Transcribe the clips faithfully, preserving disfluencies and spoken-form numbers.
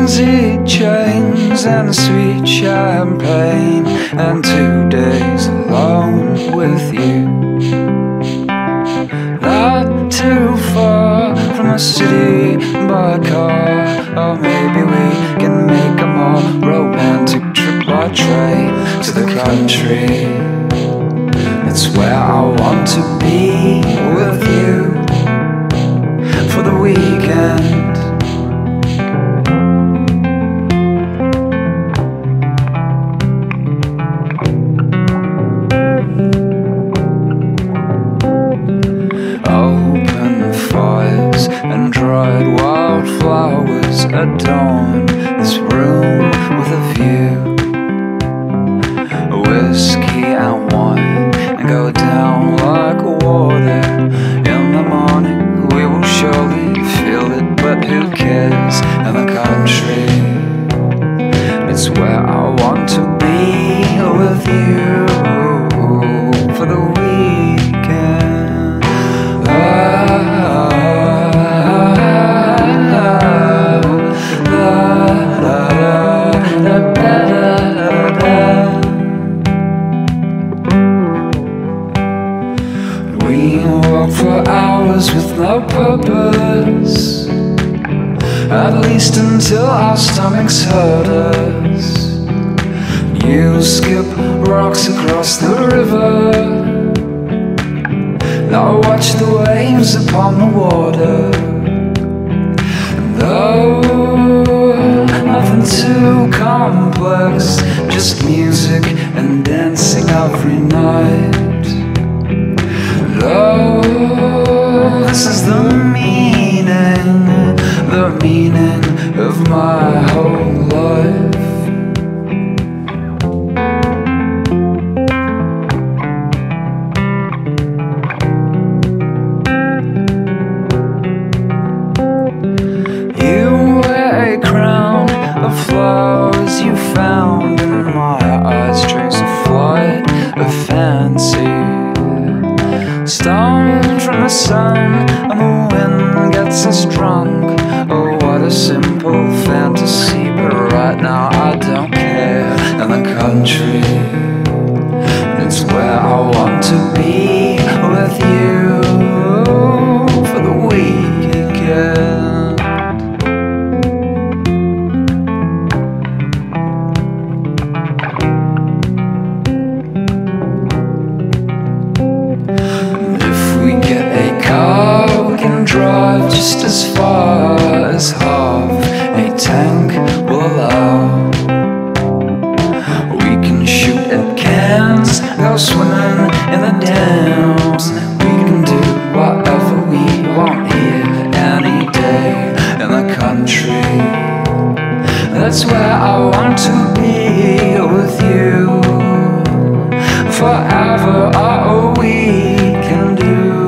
daisy chains and sweet champagne, and two days alone with you. Not too far from the city by car, or maybe we can make a more romantic trip by train to the country. It's where I want to be with you for the weekend. And dried wildflowers adorn this room with a view. Whiskey and wine and go down like water. In the morning we will surely feel it, but who cares in the country? It's where I want to be with you for the weekend. Ah, for hours with no purpose, at least until our stomachs hurt us. You skip rocks across the river, now watch the waves upon the water. And though nothing too complex, just music and dancing every night. Oh, this is the meaning, the meaning of my whole life. You wear a crown of flowers you found, and my eyes trace a flight of fancy. Stoned from the sun, and the wind gets us drunk. Oh, what a simple fantasy, but right now I don't care. In the country, it's where I want to be with you for the weekend. Drive just as far as half a tank will allow. We can shoot at cans, go swimming in the dams. We can do whatever we want here any day in the country. That's where I want to be with you forever. Oh, we can do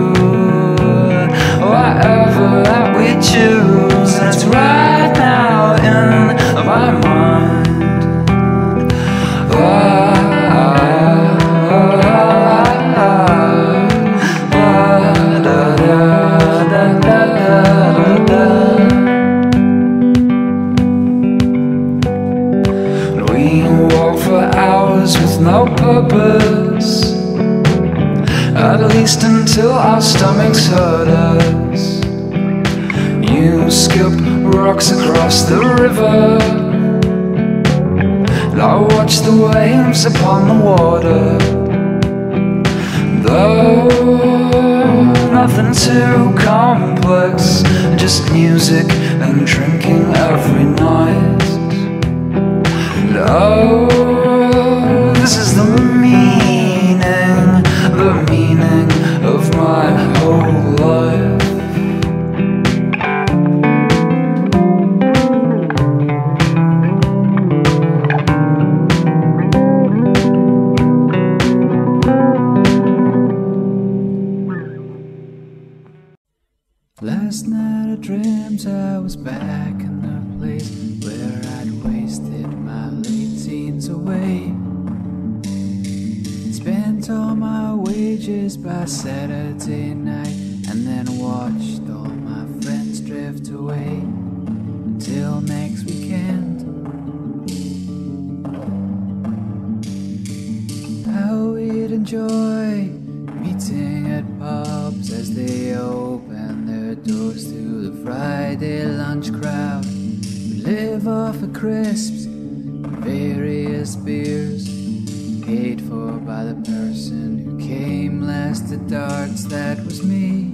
whatever that we choose. That's right now in my mind. Ah, ah, ah, ah, da, da, da, da, da, da. We walk for hours with no purpose, at least until our stomachs hurt us. You skip rocks across the river, now watch the waves upon the water. Though nothing too complex, just music and drinking every night. And oh, this is the meaning, the meaning of my whole life. Last night I dreamt I was back in the place where I'd wasted my late teens away. Spent all my wages by Saturday night, and then watched all my friends drift away until next weekend. toast to the Friday lunch crowd. We live off of crisps and various beers, paid for by the person who came last to darts. That was me.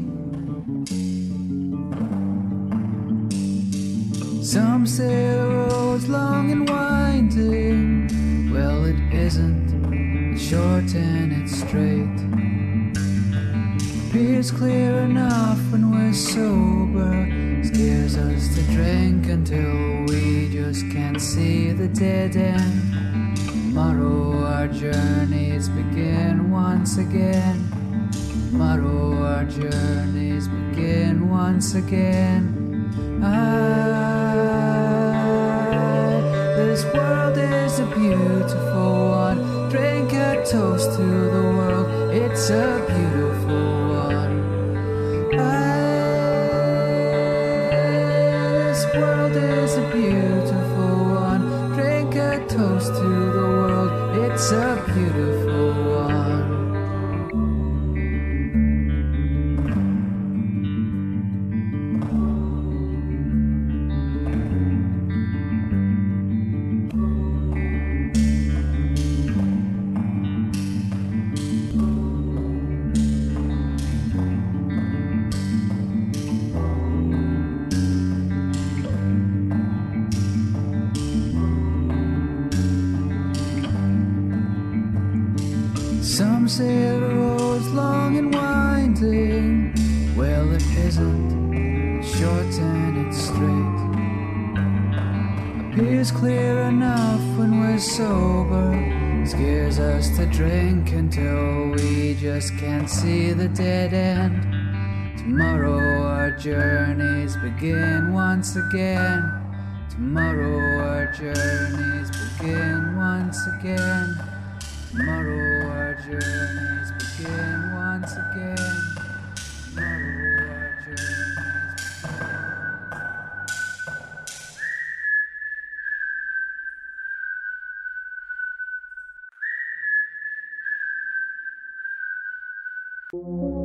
Some say the road's long and winding. Well, it isn't. It's short and it's straight. Appears clear enough when we're sober. Scares us to drink until we just can't see the dead end. Tomorrow our journeys begin once again. Tomorrow our journeys begin once again. I, this world is a beautiful one. Drink a toast to the world. It's a beautiful one. I, this world is a beautiful one. Drink a toast to the world. It's a beautiful one. Some say the road's long and winding. Well, it isn't. It's short and it's straight. Appears clear enough when we're sober. Scares us to drink until we just can't see the dead end. Tomorrow our journeys begin once again. Tomorrow our journeys begin once again. Tomorrow our journeys begin once again. Tomorrow our journeys begin.